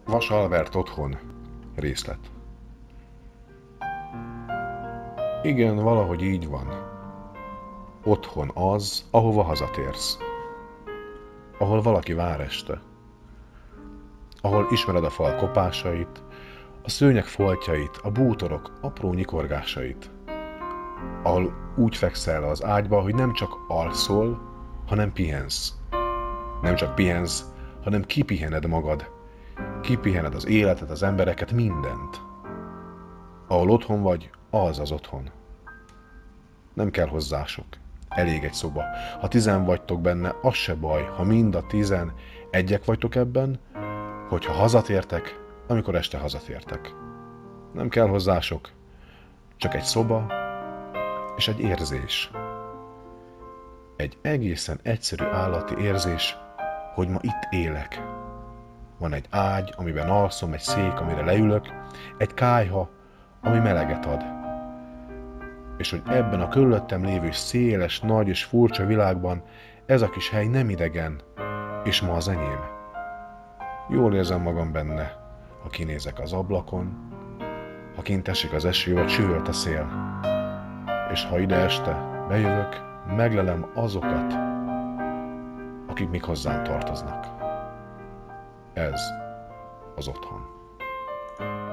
Vas Albert otthon. Részlet. Igen, valahogy így van. Otthon az, ahova hazatérsz. Ahol valaki vár este. Ahol ismered a fal kopásait, a szőnyeg foltjait, a bútorok apró nyikorgásait. Ahol úgy fekszel az ágyba, hogy nem csak alszol, hanem pihensz. Nem csak pihensz, hanem kipihened magad. Kipihened az életet, az embereket, mindent. Ahol otthon vagy, az az otthon. Nem kell hozzá sok. Elég egy szoba. Ha 10 vagytok benne, az se baj, ha mind a 11 vagytok ebben, hogyha hazatértek, amikor este hazatértek. Nem kell hozzá sok. Csak egy szoba és egy érzés. Egy egészen egyszerű állati érzés, hogy ma itt élek. Van egy ágy, amiben alszom, egy szék, amire leülök, egy kályha, ami meleget ad. És hogy ebben a körülöttem lévő széles, nagy és furcsa világban ez a kis hely nem idegen, és ma az enyém. Jól érzem magam benne, ha kinézek az ablakon, ha kint esik az eső, vagy süvölt a szél. És ha ide este bejövök, meglelem azokat, akik még hozzám tartoznak. Ez az otthon.